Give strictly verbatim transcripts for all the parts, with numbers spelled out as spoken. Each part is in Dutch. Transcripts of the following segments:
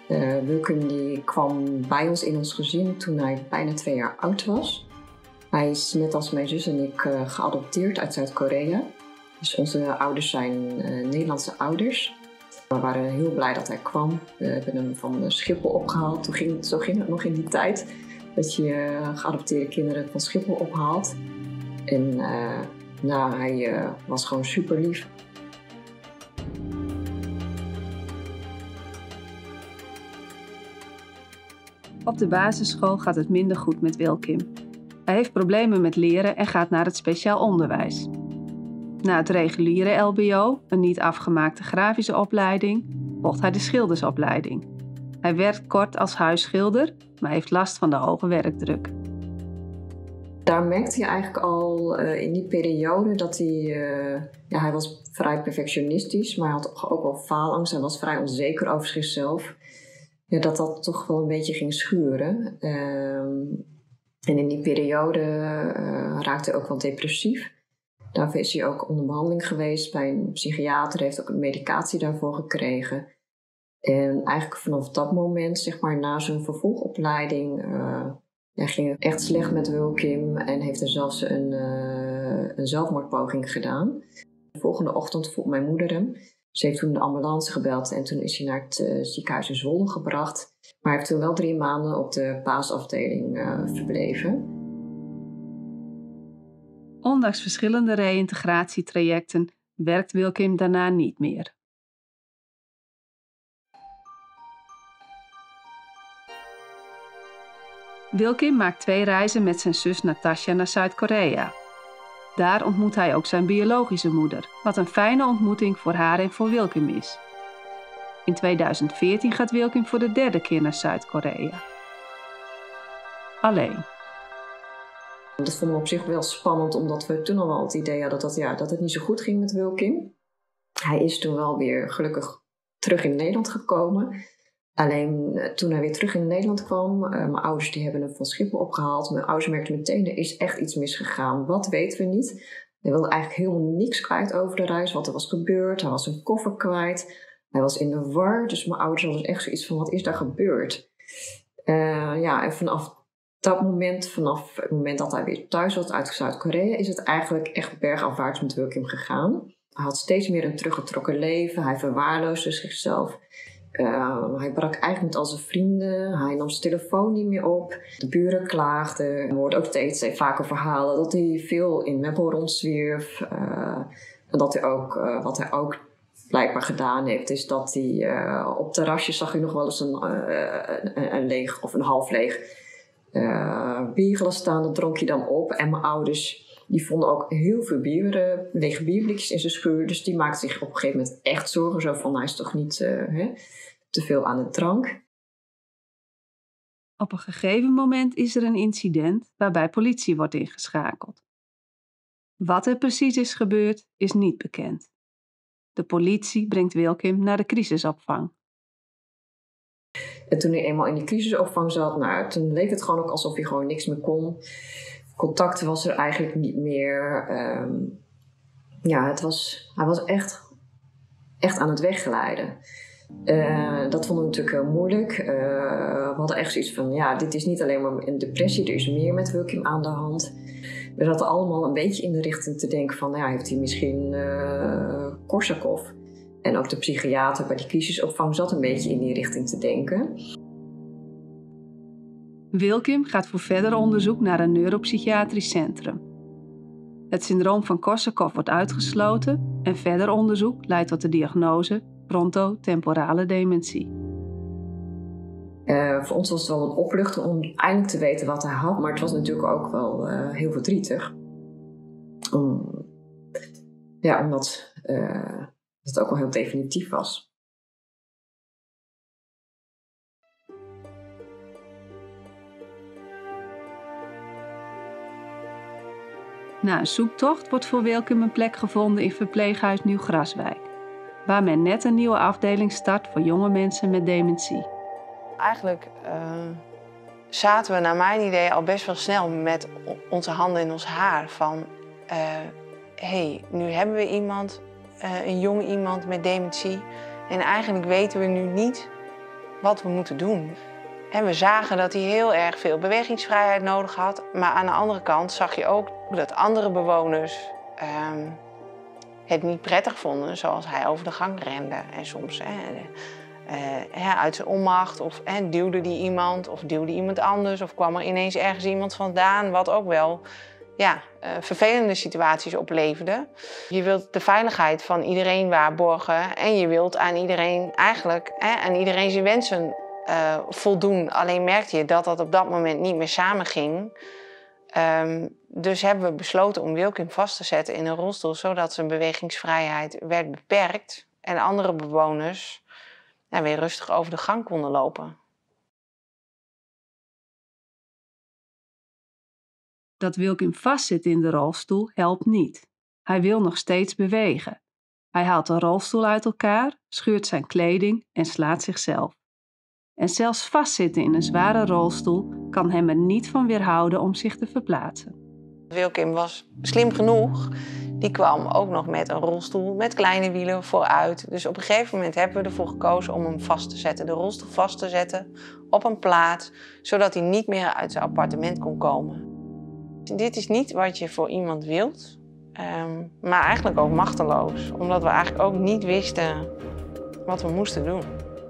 Uh, Wilkim die kwam bij ons in ons gezin toen hij bijna twee jaar oud was. Hij is net als mijn zus en ik uh, geadopteerd uit Zuid-Korea. Dus onze ouders zijn uh, Nederlandse ouders. We waren heel blij dat hij kwam. We hebben hem van Schiphol opgehaald. Toen ging, zo ging het nog in die tijd. Dat je uh, geadopteerde kinderen van Schiphol ophaalt. En uh, nou, hij uh, was gewoon super lief. Op de basisschool gaat het minder goed met Wilkim. Hij heeft problemen met leren en gaat naar het speciaal onderwijs. Na het reguliere L B O, een niet afgemaakte grafische opleiding, volgt hij de schildersopleiding. Hij werkt kort als huisschilder, maar heeft last van de hoge werkdruk. Daar merkte je eigenlijk al uh, in die periode dat hij... Uh, ja, hij was vrij perfectionistisch, maar hij had ook wel faalangst. Hij was vrij onzeker over zichzelf. Ja, dat dat toch wel een beetje ging schuren. Uh, en in die periode uh, raakte hij ook wel depressief. Daarvoor is hij ook onder behandeling geweest bij een psychiater. Heeft ook een medicatie daarvoor gekregen. En eigenlijk vanaf dat moment, zeg maar na zijn vervolgopleiding, uh, ja, ging het echt slecht met Wilkim. En heeft er zelfs een, uh, een zelfmoordpoging gedaan. De volgende ochtend vroeg mijn moeder hem. Ze heeft toen de ambulance gebeld en toen is hij naar het uh, ziekenhuis in Zwolle gebracht. Maar hij heeft toen wel drie maanden op de paasafdeling uh, verbleven. Ondanks verschillende reïntegratietrajecten werkt Wilkim daarna niet meer. Wilkim maakt twee reizen met zijn zus Natasja naar Zuid-Korea. Daar ontmoet hij ook zijn biologische moeder, wat een fijne ontmoeting voor haar en voor Wilkim is. In tweeduizend veertien gaat Wilkim voor de derde keer naar Zuid-Korea. Alleen. Dat vonden we op zich wel spannend, omdat we toen al wel het idee hadden dat, ja, dat het niet zo goed ging met Wilkim. Hij is toen wel weer gelukkig terug in Nederland gekomen. Alleen toen hij weer terug in Nederland kwam, uh, mijn ouders die hebben hem van Schiphol opgehaald. Mijn ouders merkten meteen, er is echt iets misgegaan. Wat weten we niet? Hij wilde eigenlijk helemaal niks kwijt over de reis, wat er was gebeurd. Hij was zijn koffer kwijt. Hij was in de war, dus mijn ouders hadden echt zoiets van, wat is daar gebeurd? Uh, ja, en vanaf dat moment, vanaf het moment dat hij weer thuis was uit Zuid-Korea, is het eigenlijk echt bergafwaarts met Wilkim gegaan. Hij had steeds meer een teruggetrokken leven. Hij verwaarloosde zichzelf. Uh, hij brak eigenlijk met al zijn vrienden. Hij nam zijn telefoon niet meer op. De buren klaagden. Er worden ook steeds vaker verhalen dat hij veel in Meppel rondzwierf. Uh, en dat hij ook, uh, wat hij ook blijkbaar gedaan heeft, is dat hij uh, op terrasjes zag je nog wel eens een, uh, een, een leeg of een half leeg uh, bierglas staan. Dat dronk hij dan op. En mijn ouders die vonden ook heel veel bier, uh, lege bierblikjes in zijn schuur. Dus die maakten zich op een gegeven moment echt zorgen. Zo van, hij is toch niet uh, hè, te veel aan de drank. Op een gegeven moment is er een incident waarbij politie wordt ingeschakeld. Wat er precies is gebeurd, is niet bekend. De politie brengt Wilkim naar de crisisopvang. En toen hij eenmaal in die crisisopvang zat, nou, toen leek het gewoon ook alsof hij gewoon niks meer kon. Contact was er eigenlijk niet meer. Um, ja, het was, hij was echt, echt aan het wegglijden. Uh, dat vonden we natuurlijk heel moeilijk. Uh, we hadden echt zoiets van, ja, dit is niet alleen maar een depressie, er is meer met Wilkim aan de hand. We zaten allemaal een beetje in de richting te denken van, ja, heeft hij misschien uh, Korsakoff? En ook de psychiater bij die crisisopvang zat een beetje in die richting te denken. Wilkim gaat voor verder onderzoek naar een neuropsychiatrisch centrum. Het syndroom van Korsakoff wordt uitgesloten en verder onderzoek leidt tot de diagnose frontotemporale dementie. Uh, voor ons was het wel een opluchting om eindelijk te weten wat hij had, maar het was natuurlijk ook wel uh, heel verdrietig. Om, ja, omdat uh, het ook wel heel definitief was. Na een zoektocht wordt voor Wilkim een plek gevonden in verpleeghuis Nieuw-Graswijk, waar men net een nieuwe afdeling start voor jonge mensen met dementie. Eigenlijk uh, zaten we naar mijn idee al best wel snel met onze handen in ons haar van hé, uh, hey, nu hebben we iemand, uh, een jong iemand met dementie en eigenlijk weten we nu niet wat we moeten doen. En we zagen dat hij heel erg veel bewegingsvrijheid nodig had. Maar aan de andere kant zag je ook dat andere bewoners um, het niet prettig vonden, zoals hij over de gang rende. En soms hè, uh, uit zijn onmacht, of hè, duwde die iemand, of duwde iemand anders, of kwam er ineens ergens iemand vandaan, wat ook wel ja, uh, vervelende situaties opleverde. Je wilt de veiligheid van iedereen waarborgen en je wilt aan iedereen eigenlijk hè, aan iedereen zijn wensen uh, voldoen. Alleen merkte je dat dat op dat moment niet meer samenging. Um, dus hebben we besloten om Wilkim vast te zetten in een rolstoel, zodat zijn bewegingsvrijheid werd beperkt en andere bewoners nou, weer rustig over de gang konden lopen. Dat Wilkim vastzit in de rolstoel helpt niet. Hij wil nog steeds bewegen. Hij haalt de rolstoel uit elkaar, schuurt zijn kleding en slaat zichzelf. En zelfs vastzitten in een zware rolstoel kan hem er niet van weerhouden om zich te verplaatsen. Wilkim was slim genoeg. Die kwam ook nog met een rolstoel met kleine wielen vooruit. Dus op een gegeven moment hebben we ervoor gekozen om hem vast te zetten. De rolstoel vast te zetten op een plaat, zodat hij niet meer uit zijn appartement kon komen. Dit is niet wat je voor iemand wilt, um, maar eigenlijk ook machteloos. Omdat we eigenlijk ook niet wisten wat we moesten doen.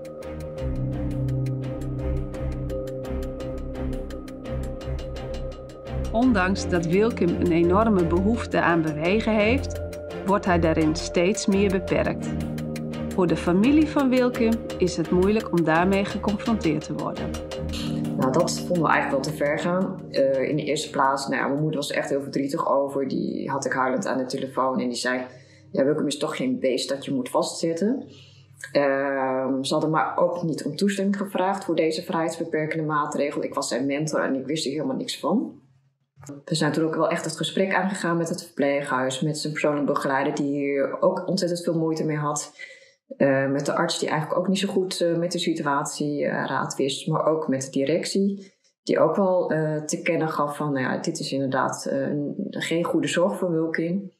Ondanks dat Wilkim een enorme behoefte aan bewegen heeft, wordt hij daarin steeds meer beperkt. Voor de familie van Wilkim is het moeilijk om daarmee geconfronteerd te worden. Nou, dat vonden we eigenlijk wel te ver gaan. Uh, in de eerste plaats, nou ja, mijn moeder was er echt heel verdrietig over. Die had ik huilend aan de telefoon en die zei, ja, Wilkim is toch geen beest dat je moet vastzetten. Uh, ze hadden maar ook niet om toestemming gevraagd voor deze vrijheidsbeperkende maatregel. Ik was zijn mentor en ik wist er helemaal niks van. We zijn toen ook wel echt het gesprek aangegaan met het verpleeghuis, met zijn persoonlijke begeleider die hier ook ontzettend veel moeite mee had. Uh, met de arts die eigenlijk ook niet zo goed uh, met de situatie uh, raad wist, maar ook met de directie die ook wel uh, te kennen gaf van, nou ja, dit is inderdaad uh, geen goede zorg voor Wilkim.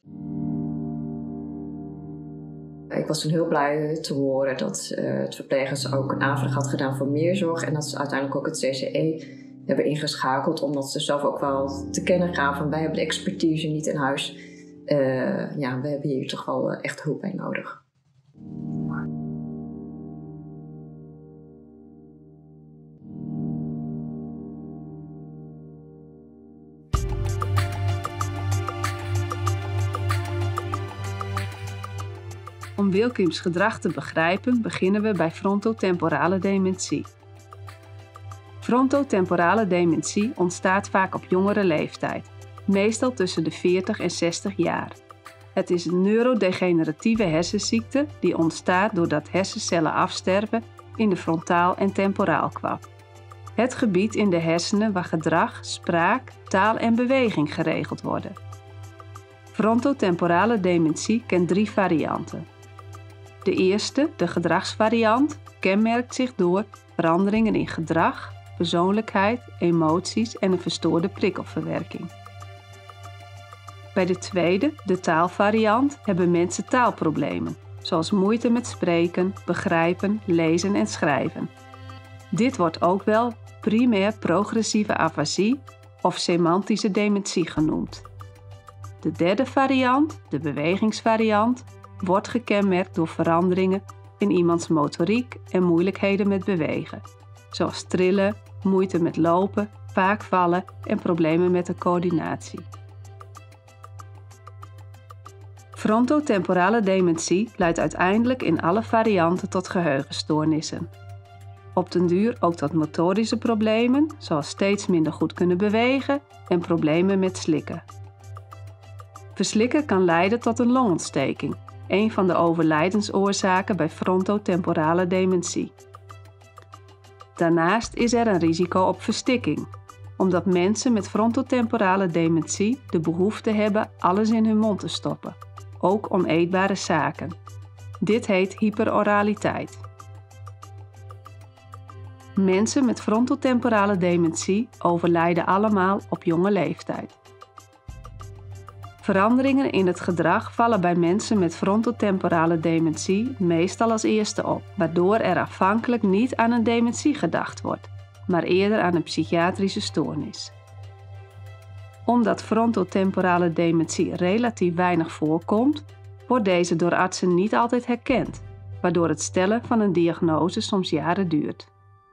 Ik was toen heel blij te horen dat uh, het verpleeghuis ook een aanvraag had gedaan voor meer zorg en dat ze uiteindelijk ook het C C E hebben ingeschakeld, omdat ze zelf ook wel te kennen gaven. Wij hebben de expertise niet in huis. Uh, ja, we hebben hier toch wel echt hulp bij nodig. Om Wilkims gedrag te begrijpen beginnen we bij frontotemporale dementie. Frontotemporale dementie ontstaat vaak op jongere leeftijd, meestal tussen de veertig en zestig jaar. Het is een neurodegeneratieve hersenziekte die ontstaat doordat hersencellen afsterven in de frontaal- en temporaalkwab. Het gebied in de hersenen waar gedrag, spraak, taal en beweging geregeld worden. Frontotemporale dementie kent drie varianten. De eerste, de gedragsvariant, kenmerkt zich door veranderingen in gedrag, persoonlijkheid, emoties en een verstoorde prikkelverwerking. Bij de tweede, de taalvariant, hebben mensen taalproblemen, zoals moeite met spreken, begrijpen, lezen en schrijven. Dit wordt ook wel primair progressieve afasie of semantische dementie genoemd. De derde variant, de bewegingsvariant, wordt gekenmerkt door veranderingen in iemands motoriek en moeilijkheden met bewegen, zoals trillen, moeite met lopen, vaak vallen en problemen met de coördinatie. Frontotemporale dementie leidt uiteindelijk in alle varianten tot geheugenstoornissen. Op den duur ook tot motorische problemen, zoals steeds minder goed kunnen bewegen en problemen met slikken. Verslikken kan leiden tot een longontsteking, een van de overlijdensoorzaken bij frontotemporale dementie. Daarnaast is er een risico op verstikking, omdat mensen met frontotemporale dementie de behoefte hebben alles in hun mond te stoppen, ook oneetbare zaken. Dit heet hyperoraliteit. Mensen met frontotemporale dementie overlijden allemaal op jonge leeftijd. Veranderingen in het gedrag vallen bij mensen met frontotemporale dementie meestal als eerste op, waardoor er afhankelijk niet aan een dementie gedacht wordt, maar eerder aan een psychiatrische stoornis. Omdat frontotemporale dementie relatief weinig voorkomt, wordt deze door artsen niet altijd herkend, waardoor het stellen van een diagnose soms jaren duurt.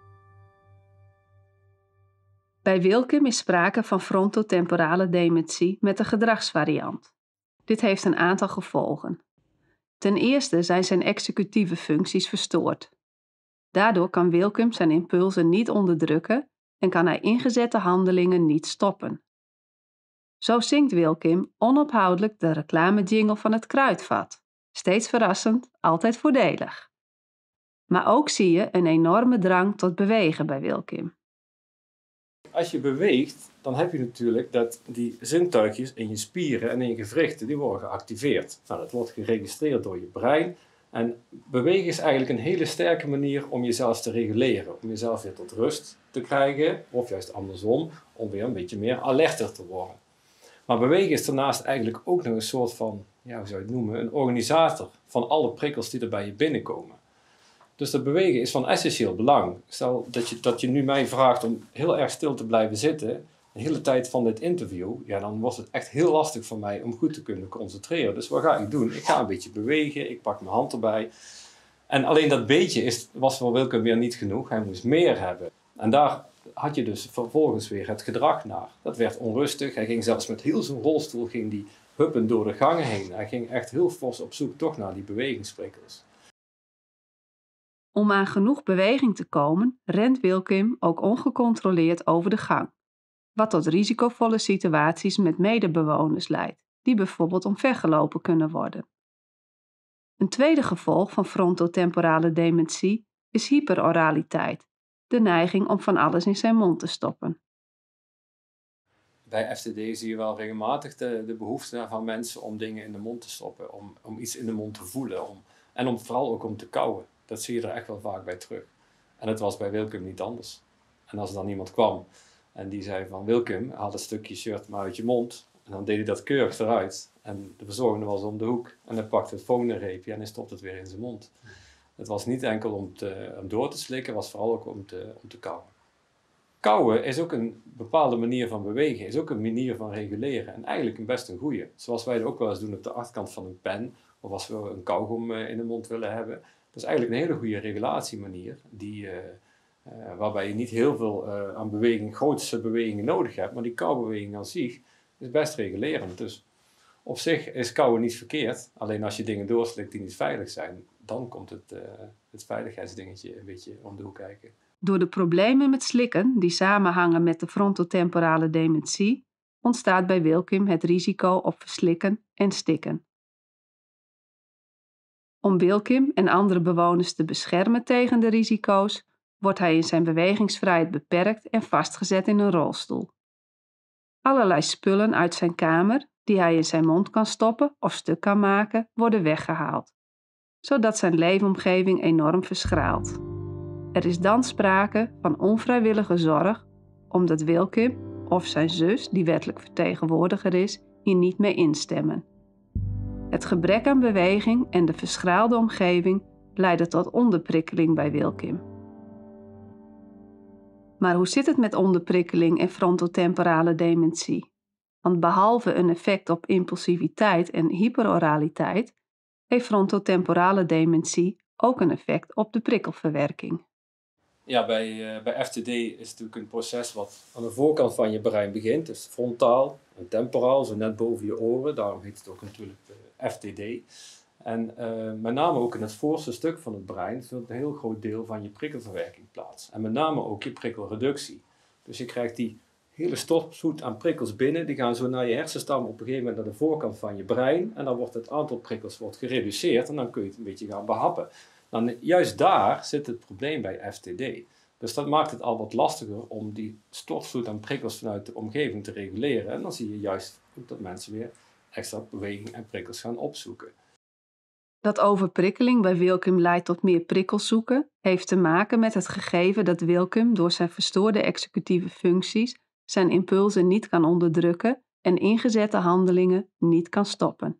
Bij Wilkim is sprake van frontotemporale dementie met een gedragsvariant. Dit heeft een aantal gevolgen. Ten eerste zijn zijn executieve functies verstoord. Daardoor kan Wilkim zijn impulsen niet onderdrukken en kan hij ingezette handelingen niet stoppen. Zo zingt Wilkim onophoudelijk de reclamejingle van het kruidvat. Steeds verrassend, altijd voordelig. Maar ook zie je een enorme drang tot bewegen bij Wilkim. Als je beweegt, dan heb je natuurlijk dat die zintuigjes in je spieren en in je gewrichten, die worden geactiveerd. Nou, dat wordt geregistreerd door je brein. En bewegen is eigenlijk een hele sterke manier om jezelf te reguleren. Om jezelf weer tot rust te krijgen, of juist andersom, om weer een beetje meer alerter te worden. Maar bewegen is daarnaast eigenlijk ook nog een soort van, ja, hoe zou je het noemen, een organisator van alle prikkels die er bij je binnenkomen. Dus dat bewegen is van essentieel belang. Stel dat je, dat je nu mij vraagt om heel erg stil te blijven zitten, de hele tijd van dit interview, ja, dan wordt het echt heel lastig voor mij om goed te kunnen concentreren. Dus wat ga ik doen? Ik ga een beetje bewegen, ik pak mijn hand erbij. En alleen dat beetje is, was voor Wilkim weer niet genoeg, hij moest meer hebben. En daar had je dus vervolgens weer het gedrag naar. Dat werd onrustig, hij ging zelfs met heel zijn rolstoel, ging die huppend door de gangen heen. Hij ging echt heel fors op zoek toch naar die bewegingsprikkels. Om aan genoeg beweging te komen, rent Wilkim ook ongecontroleerd over de gang, wat tot risicovolle situaties met medebewoners leidt, die bijvoorbeeld omvergelopen kunnen worden. Een tweede gevolg van frontotemporale dementie is hyperoraliteit, de neiging om van alles in zijn mond te stoppen. Bij F T D zie je wel regelmatig de, de behoefte van mensen om dingen in de mond te stoppen, om, om iets in de mond te voelen om, en om, vooral ook om te kauwen. Dat zie je er echt wel vaak bij terug. En het was bij Wilkim niet anders. En als er dan iemand kwam en die zei van Wilkim, haal een stukje shirt maar uit je mond. En dan deed hij dat keurig eruit. En de verzorgende was om de hoek. En hij pakte het volgende reepje en hij stopte het weer in zijn mond. Het was niet enkel om, te, om door te slikken, het was vooral ook om te, om te kauwen. Kauwen is ook een bepaalde manier van bewegen, is ook een manier van reguleren. En eigenlijk een best een goeie. Zoals wij het ook wel eens doen op de achterkant van een pen. Of als we een kauwgom in de mond willen hebben. Dat is eigenlijk een hele goede regulatiemanier, die, uh, uh, waarbij je niet heel veel uh, aan beweging, grootste bewegingen nodig hebt, maar die kauwbeweging aan zich is best regulerend. Dus op zich is kauwen niet verkeerd, alleen als je dingen doorslikt die niet veilig zijn, dan komt het, uh, het veiligheidsdingetje een beetje om de hoek kijken. Door de problemen met slikken, die samenhangen met de frontotemporale dementie, ontstaat bij Wilkim het risico op verslikken en stikken. Om Wilkim en andere bewoners te beschermen tegen de risico's, wordt hij in zijn bewegingsvrijheid beperkt en vastgezet in een rolstoel. Allerlei spullen uit zijn kamer, die hij in zijn mond kan stoppen of stuk kan maken, worden weggehaald, zodat zijn leefomgeving enorm verschraalt. Er is dan sprake van onvrijwillige zorg, omdat Wilkim of zijn zus, die wettelijk vertegenwoordiger is, hier niet mee instemmen. Het gebrek aan beweging en de verschraalde omgeving leiden tot onderprikkeling bij Wilkim. Maar hoe zit het met onderprikkeling en frontotemporale dementie? Want behalve een effect op impulsiviteit en hyperoraliteit, heeft frontotemporale dementie ook een effect op de prikkelverwerking. Ja, bij, uh, bij F T D is het natuurlijk een proces wat aan de voorkant van je brein begint. Dus frontaal en temporaal, zo net boven je oren. Daarom heet het ook natuurlijk uh, F T D. En uh, met name ook in het voorste stuk van het brein vindt een heel groot deel van je prikkelverwerking plaats. En met name ook je prikkelreductie. Dus je krijgt die hele stofzoet aan prikkels binnen. Die gaan zo naar je hersenstam op een gegeven moment naar de voorkant van je brein. En dan wordt het aantal prikkels wordt gereduceerd en dan kun je het een beetje gaan behappen. Dan, juist daar zit het probleem bij F T D. Dus dat maakt het al wat lastiger om die stofvloed aan prikkels vanuit de omgeving te reguleren. En dan zie je juist dat mensen weer extra beweging en prikkels gaan opzoeken. Dat overprikkeling bij Wilkim leidt tot meer prikkels zoeken, heeft te maken met het gegeven dat Wilkim door zijn verstoorde executieve functies zijn impulsen niet kan onderdrukken en ingezette handelingen niet kan stoppen.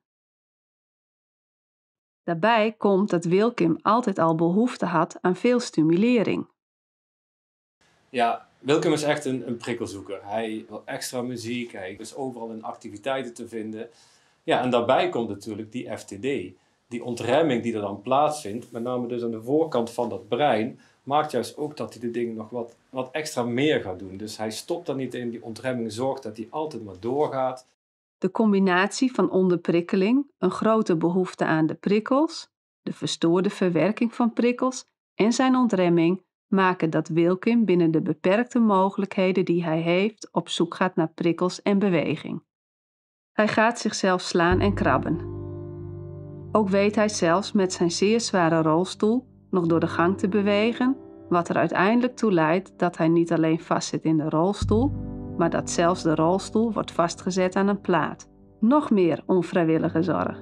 Daarbij komt dat Wilkim altijd al behoefte had aan veel stimulering. Ja, Wilkim is echt een, een prikkelzoeker. Hij wil extra muziek, hij is overal in activiteiten te vinden. Ja, en daarbij komt natuurlijk die F T D. Die ontremming die er dan plaatsvindt, met name dus aan de voorkant van dat brein, maakt juist ook dat hij de dingen nog wat, wat extra meer gaat doen. Dus hij stopt er niet in, die ontremming zorgt dat hij altijd maar doorgaat. De combinatie van onderprikkeling, een grote behoefte aan de prikkels, de verstoorde verwerking van prikkels en zijn ontremming maken dat Wilkim binnen de beperkte mogelijkheden die hij heeft op zoek gaat naar prikkels en beweging. Hij gaat zichzelf slaan en krabben. Ook weet hij zelfs met zijn zeer zware rolstoel nog door de gang te bewegen, wat er uiteindelijk toe leidt dat hij niet alleen vastzit in de rolstoel, maar dat zelfs de rolstoel wordt vastgezet aan een plaat. Nog meer onvrijwillige zorg.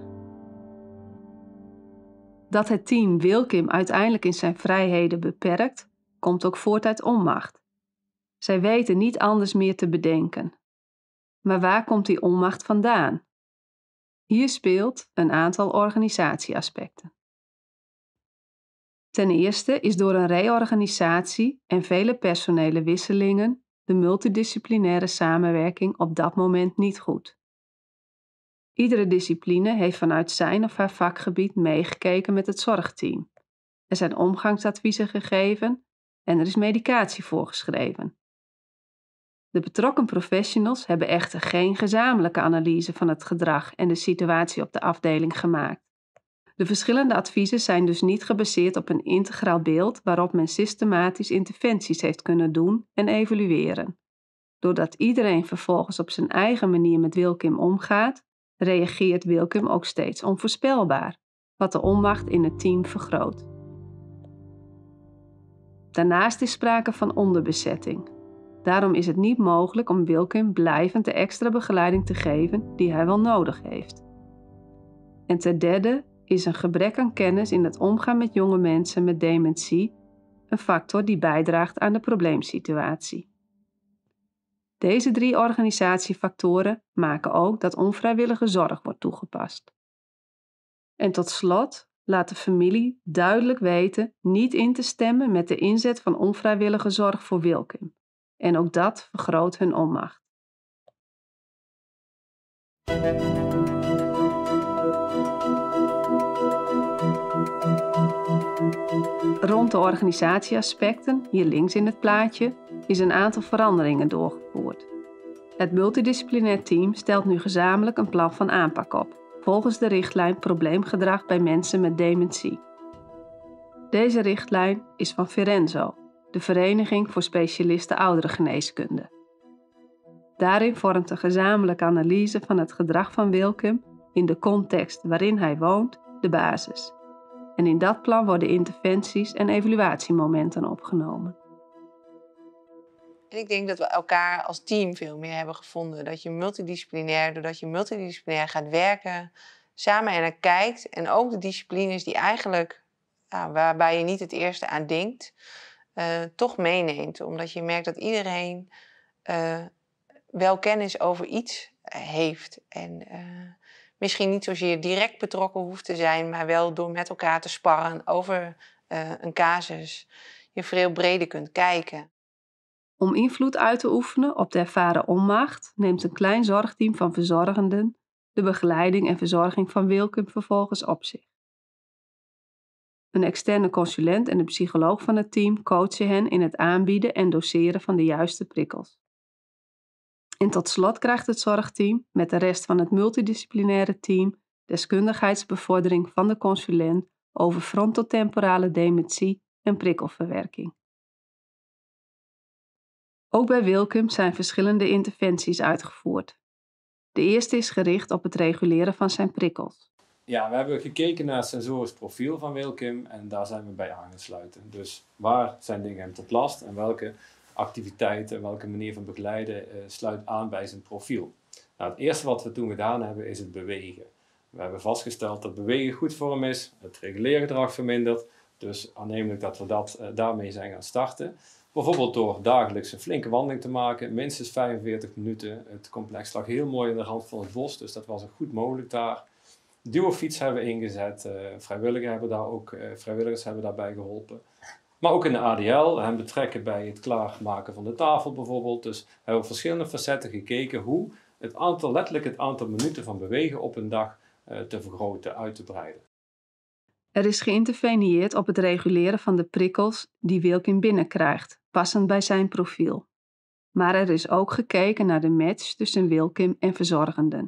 Dat het team Wilkim uiteindelijk in zijn vrijheden beperkt, komt ook voort uit onmacht. Zij weten niet anders meer te bedenken. Maar waar komt die onmacht vandaan? Hier speelt een aantal organisatieaspecten. Ten eerste is door een reorganisatie en vele personele wisselingen de multidisciplinaire samenwerking op dat moment niet goed. Iedere discipline heeft vanuit zijn of haar vakgebied meegekeken met het zorgteam. Er zijn omgangsadviezen gegeven en er is medicatie voorgeschreven. De betrokken professionals hebben echter geen gezamenlijke analyse van het gedrag en de situatie op de afdeling gemaakt. De verschillende adviezen zijn dus niet gebaseerd op een integraal beeld waarop men systematisch interventies heeft kunnen doen en evalueren. Doordat iedereen vervolgens op zijn eigen manier met Wilkim omgaat, reageert Wilkim ook steeds onvoorspelbaar, wat de onmacht in het team vergroot. Daarnaast is sprake van onderbezetting. Daarom is het niet mogelijk om Wilkim blijvend de extra begeleiding te geven die hij wel nodig heeft. En ten derde is een gebrek aan kennis in het omgaan met jonge mensen met dementie een factor die bijdraagt aan de probleemsituatie. Deze drie organisatiefactoren maken ook dat onvrijwillige zorg wordt toegepast. En tot slot laat de familie duidelijk weten niet in te stemmen met de inzet van onvrijwillige zorg voor Wilkim. En ook dat vergroot hun onmacht. Rond de organisatieaspecten, hier links in het plaatje, is een aantal veranderingen doorgevoerd. Het multidisciplinair team stelt nu gezamenlijk een plan van aanpak op, volgens de richtlijn Probleemgedrag bij mensen met dementie. Deze richtlijn is van Verenzo, de Vereniging voor Specialisten Ouderengeneeskunde. Daarin vormt een gezamenlijke analyse van het gedrag van Wilkim in de context waarin hij woont de basis. En in dat plan worden interventies en evaluatiemomenten opgenomen. En ik denk dat we elkaar als team veel meer hebben gevonden. Dat je multidisciplinair, doordat je multidisciplinair gaat werken, samen er naar kijkt. En ook de disciplines die eigenlijk, nou, waarbij je niet het eerste aan denkt, uh, toch meeneemt. Omdat je merkt dat iedereen uh, wel kennis over iets heeft. En uh, misschien niet zozeer direct betrokken hoeft te zijn, maar wel door met elkaar te sparren over uh, een casus je veel breder kunt kijken. Om invloed uit te oefenen op de ervaren onmacht neemt een klein zorgteam van verzorgenden de begeleiding en verzorging van Wilkim vervolgens op zich. Een externe consulent en de psycholoog van het team coachen hen in het aanbieden en doseren van de juiste prikkels. En tot slot krijgt het zorgteam met de rest van het multidisciplinaire team deskundigheidsbevordering van de consulent over frontotemporale dementie en prikkelverwerking. Ook bij Wilkim zijn verschillende interventies uitgevoerd. De eerste is gericht op het reguleren van zijn prikkels. Ja, we hebben gekeken naar het sensorisch profiel van Wilkim en daar zijn we bij aangesloten. Dus waar zijn dingen hem tot last en welke activiteiten en welke manier van begeleiden uh, sluit aan bij zijn profiel. Nou, het eerste wat we toen gedaan hebben is het bewegen. We hebben vastgesteld dat bewegen goed voor hem is, het reguliere gedrag vermindert. Dus aannemelijk dat we dat, uh, daarmee zijn gaan starten. Bijvoorbeeld door dagelijks een flinke wandeling te maken, minstens vijfenveertig minuten. Het complex lag heel mooi aan de rand van het bos, dus dat was ook goed mogelijk daar. Duofiets hebben we ingezet, uh, vrijwilligers hebben daar ook, uh, vrijwilligers hebben daarbij geholpen. Maar ook in de A D L, hem betrekken bij het klaarmaken van de tafel bijvoorbeeld. Dus we hebben op verschillende facetten gekeken hoe het aantal, letterlijk het aantal minuten van bewegen op een dag uh, te vergroten, uit te breiden. Er is geïnterveneerd op het reguleren van de prikkels die Wilkim binnenkrijgt, passend bij zijn profiel. Maar er is ook gekeken naar de match tussen Wilkim en verzorgenden.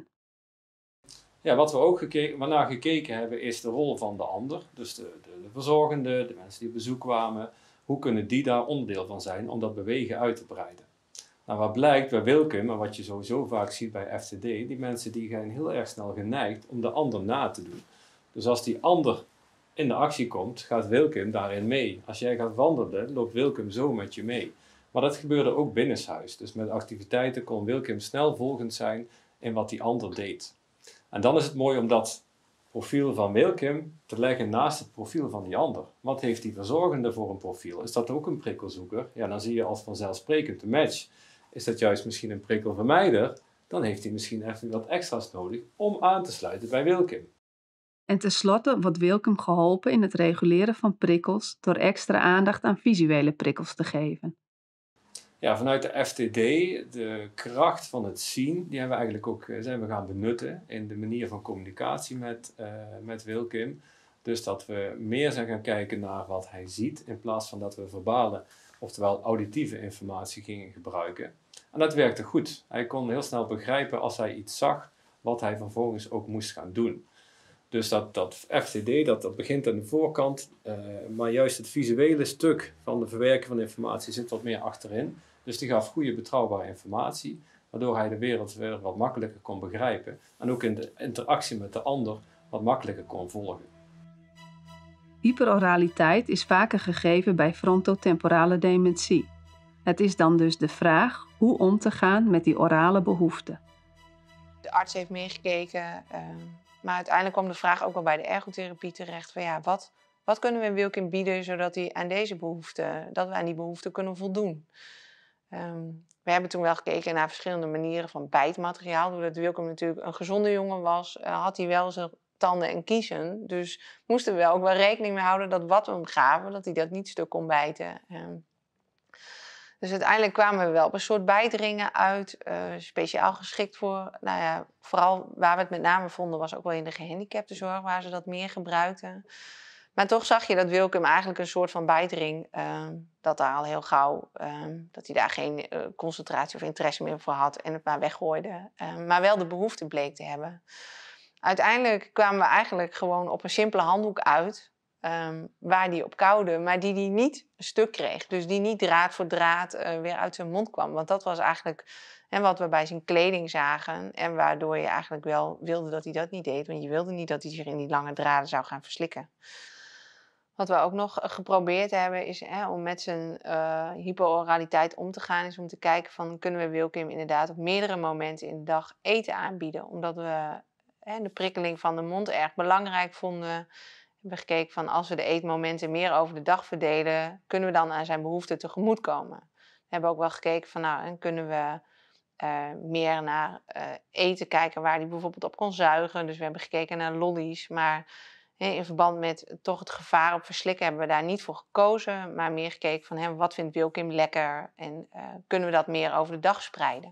Ja, wat we ook gekeken, waarnaar gekeken hebben is de rol van de ander. Dus de, de, de verzorgenden, de mensen die op bezoek kwamen. Hoe kunnen die daar onderdeel van zijn om dat bewegen uit te breiden? Nou, wat blijkt bij Wilkim, en wat je sowieso vaak ziet bij F T D, die mensen die zijn heel erg snel geneigd om de ander na te doen. Dus als die ander in de actie komt, gaat Wilkim daarin mee. Als jij gaat wandelen, loopt Wilkim zo met je mee. Maar dat gebeurde ook binnenshuis. Dus met activiteiten kon Wilkim snel volgend zijn in wat die ander deed. En dan is het mooi om dat profiel van Wilkim te leggen naast het profiel van die ander. Wat heeft die verzorgende voor een profiel? Is dat ook een prikkelzoeker? Ja, dan zie je als vanzelfsprekend de match. Is dat juist misschien een prikkelvermijder? Dan heeft hij misschien even wat extra's nodig om aan te sluiten bij Wilkim. En tenslotte wordt Wilkim geholpen in het reguleren van prikkels door extra aandacht aan visuele prikkels te geven. Ja, vanuit de F T D, de kracht van het zien, die hebben we eigenlijk ook zijn we gaan benutten in de manier van communicatie met, uh, met Wilkim. Dus dat we meer zijn gaan kijken naar wat hij ziet, in plaats van dat we verbale, oftewel auditieve informatie gingen gebruiken. En dat werkte goed. Hij kon heel snel begrijpen als hij iets zag, wat hij vervolgens ook moest gaan doen. Dus dat, dat F T D, dat, dat begint aan de voorkant, uh, maar juist het visuele stuk van de verwerking van informatie zit wat meer achterin. Dus die gaf goede, betrouwbare informatie, waardoor hij de wereld weer wat makkelijker kon begrijpen. En ook in de interactie met de ander wat makkelijker kon volgen. Hyperoraliteit is vaker gegeven bij frontotemporale dementie. Het is dan dus de vraag hoe om te gaan met die orale behoeften. De arts heeft meegekeken, uh, maar uiteindelijk kwam de vraag ook wel bij de ergotherapie terecht. Van ja, wat, wat kunnen we Wilkim bieden zodat hij aan deze behoeften, dat we aan die behoeften kunnen voldoen? Um, we hebben toen wel gekeken naar verschillende manieren van bijtmateriaal. Doordat Wilkim natuurlijk een gezonde jongen was, uh, had hij wel zijn tanden en kiezen. Dus moesten we wel ook wel rekening mee houden dat wat we hem gaven, dat hij dat niet stuk kon bijten. Um, dus uiteindelijk kwamen we wel op een soort bijtringen uit, uh, speciaal geschikt voor, nou ja, vooral waar we het met name vonden was ook wel in de gehandicaptenzorg, waar ze dat meer gebruikten. Maar toch zag je dat Wilkim eigenlijk een soort van bijtring, uh, dat daar al heel gauw, uh, dat hij daar geen uh, concentratie of interesse meer voor had en het maar weggooide. Uh, maar wel de behoefte bleek te hebben. Uiteindelijk kwamen we eigenlijk gewoon op een simpele handdoek uit, um, waar die op kauwde, maar die die niet een stuk kreeg. Dus die niet draad voor draad uh, weer uit zijn mond kwam. Want dat was eigenlijk hè, wat we bij zijn kleding zagen en waardoor je eigenlijk wel wilde dat hij dat niet deed. Want je wilde niet dat hij zich in die lange draden zou gaan verslikken. Wat we ook nog geprobeerd hebben is hè, om met zijn uh, hyperoraliteit om te gaan, is om te kijken van kunnen we Wilkim inderdaad op meerdere momenten in de dag eten aanbieden. Omdat we hè, de prikkeling van de mond erg belangrijk vonden. We hebben gekeken van als we de eetmomenten meer over de dag verdelen, kunnen we dan aan zijn behoeften tegemoetkomen. We hebben ook wel gekeken van nou, en kunnen we uh, meer naar uh, eten kijken waar hij bijvoorbeeld op kon zuigen. Dus we hebben gekeken naar lollies, maar in verband met toch het gevaar op verslikken hebben we daar niet voor gekozen, maar meer gekeken van hè, wat vindt Wilkim lekker en uh, kunnen we dat meer over de dag spreiden.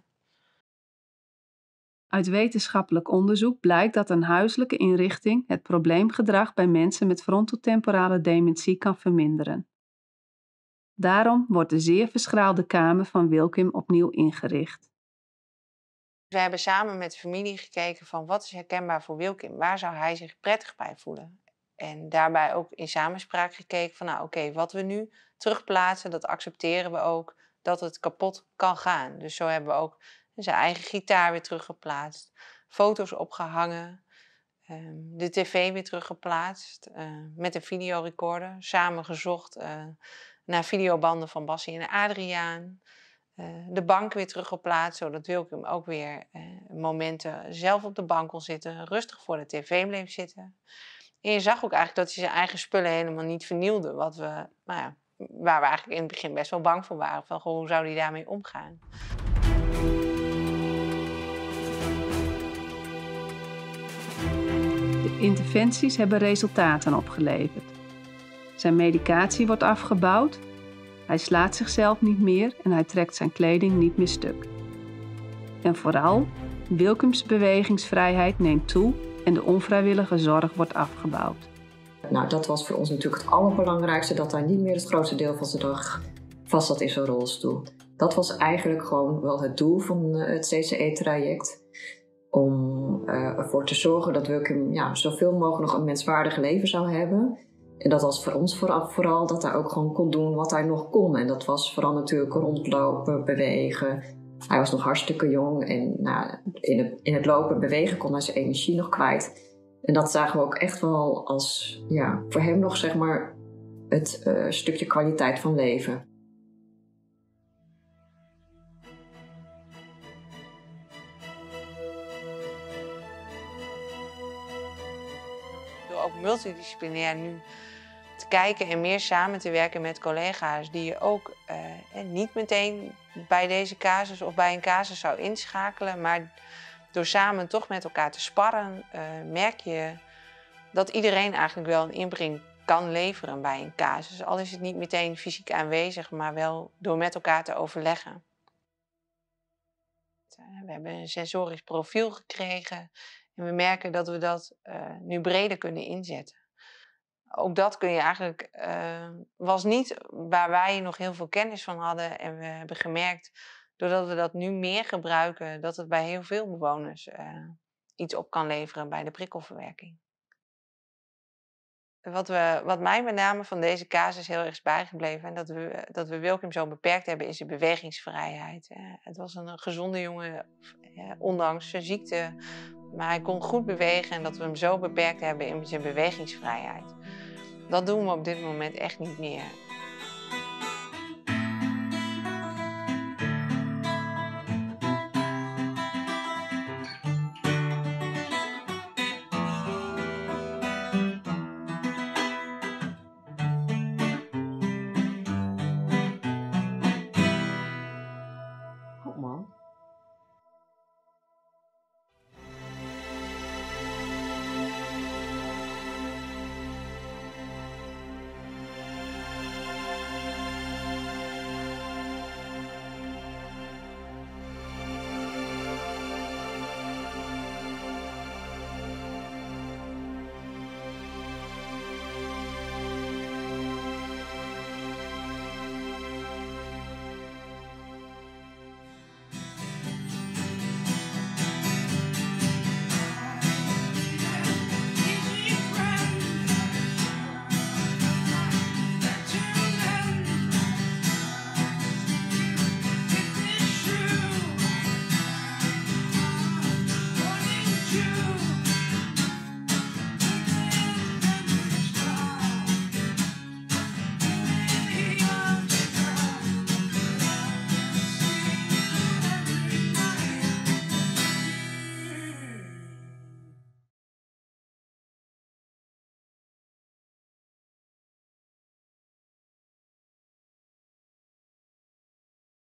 Uit wetenschappelijk onderzoek blijkt dat een huiselijke inrichting het probleemgedrag bij mensen met frontotemporale dementie kan verminderen. Daarom wordt de zeer verschraalde kamer van Wilkim opnieuw ingericht. We hebben samen met de familie gekeken van wat is herkenbaar voor Wilkim, waar zou hij zich prettig bij voelen. En daarbij ook in samenspraak gekeken van nou oké, okay, wat we nu terugplaatsen, dat accepteren we ook dat het kapot kan gaan. Dus zo hebben we ook zijn eigen gitaar weer teruggeplaatst, foto's opgehangen, de tv weer teruggeplaatst, met een videorecorder, samen gezocht naar videobanden van Bassie en Adriaan. Uh, de bank weer teruggeplaatst, zodat Wilkim ook weer uh, momenten zelf op de bank kon zitten, rustig voor de tv bleef zitten. En je zag ook eigenlijk dat hij zijn eigen spullen helemaal niet vernielde, wat we nou ja, waar we eigenlijk in het begin best wel bang voor waren. Van, goh, hoe zou die daarmee omgaan? De interventies hebben resultaten opgeleverd. Zijn medicatie wordt afgebouwd, hij slaat zichzelf niet meer en hij trekt zijn kleding niet meer stuk. En vooral, Wilkums bewegingsvrijheid neemt toe en de onvrijwillige zorg wordt afgebouwd. Nou, dat was voor ons natuurlijk het allerbelangrijkste, dat hij niet meer het grootste deel van zijn dag vast zat in zijn rolstoel. Dat was eigenlijk gewoon wel het doel van het C C E-traject. Om uh, ervoor te zorgen dat Wilkim ja, zoveel mogelijk een menswaardig leven zou hebben. En dat was voor ons vooral, vooral dat hij ook gewoon kon doen wat hij nog kon. En dat was vooral natuurlijk rondlopen, bewegen. Hij was nog hartstikke jong en nou, in, het, in het lopen, bewegen kon hij zijn energie nog kwijt. En dat zagen we ook echt wel als ja, voor hem nog zeg maar het uh, stukje kwaliteit van leven. Door ook multidisciplinair nu te kijken en meer samen te werken met collega's die je ook uh, niet meteen bij deze casus of bij een casus zou inschakelen, maar door samen toch met elkaar te sparren, uh, merk je dat iedereen eigenlijk wel een inbreng kan leveren bij een casus. Al is het niet meteen fysiek aanwezig, maar wel door met elkaar te overleggen. We hebben een sensorisch profiel gekregen en we merken dat we dat uh, nu breder kunnen inzetten. Ook dat kun je eigenlijk, uh, was niet waar wij nog heel veel kennis van hadden. En we hebben gemerkt, doordat we dat nu meer gebruiken, dat het bij heel veel bewoners uh, iets op kan leveren bij de prikkelverwerking. Wat, we, wat mij met name van deze casus heel erg is bijgebleven, en dat we, dat we Wilkim zo beperkt hebben, is de bewegingsvrijheid. Het was een gezonde jongen, ondanks zijn ziekte, maar hij kon goed bewegen en dat we hem zo beperkt hebben in zijn bewegingsvrijheid. Dat doen we op dit moment echt niet meer.